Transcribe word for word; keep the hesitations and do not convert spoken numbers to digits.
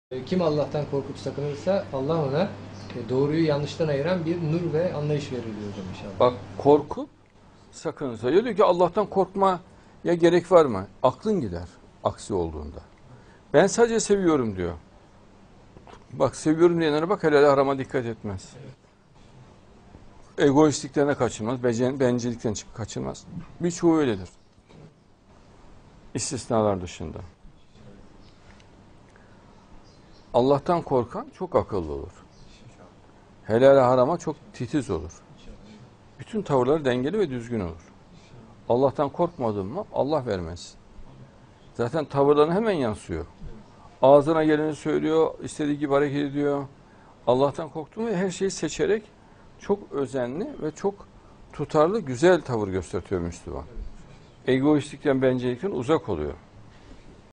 Kim Allah'tan korkup sakınırsa Allah ona doğruyu yanlıştan ayıran bir nur ve anlayış verir diyor hocam inşallah. Bak korkup sakınırsa. Diyor ki Allah'tan korkmaya gerek var mı? Aklın gider aksi olduğunda. Ben sadece seviyorum diyor. Bak seviyorum diyenlere bak helal harama dikkat etmez. Egoistliklerine kaçınmaz. Bencillikten kaçınmaz. Birçoğu öyledir. İstisnalar dışında. Allah'tan korkan çok akıllı olur. Helal harama çok titiz olur. Bütün tavırları dengeli ve düzgün olur. Allah'tan korkmadın mı Allah vermez. Zaten tavırlarına hemen yansıyor. Ağzına geleni söylüyor, istediği gibi hareket ediyor. Allah'tan korktu mu her şeyi seçerek çok özenli ve çok tutarlı, güzel tavır gösteriyor Müslüman. Egoistlikten, bencillikten uzak oluyor.